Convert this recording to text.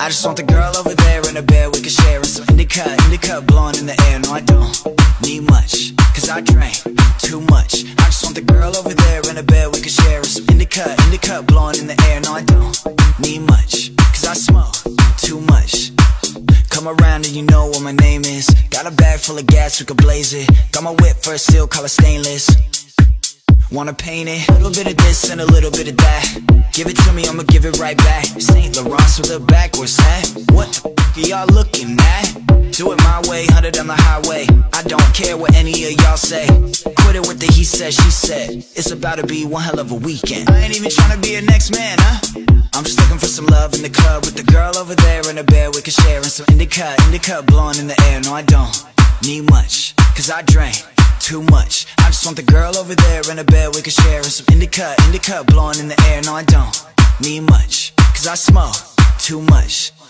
I just want the girl over there in the bed we can share, and some indica blowing in the air. No, I don't need much, cause I drank too much. I just want the girl over there in the bed we can share, and some indica blowing in the air. No, I don't need much, cause I smoke too much. Come around and you know what my name is. Got a bag full of gas, we could blaze it. Got my whip first seal, color stainless. Wanna paint it, a little bit of this and a little bit of that. Give it to me, I'ma give it right back. Saint Laurent with a backwards hat. What the f*** are y'all looking at? Do it my way, 100 on the highway. I don't care what any of y'all say. Quit it with the he said, she said. It's about to be one hell of a weekend. I ain't even tryna be a next man, huh? I'm just looking for some love in the club, with the girl over there in the bed we can share, and some indica blowing in the air. No, I don't need much, cause I drank too much. I just want the girl over there in the bed we can share, and some indica blowing in the air. No, I don't need much, cause I smoke too much.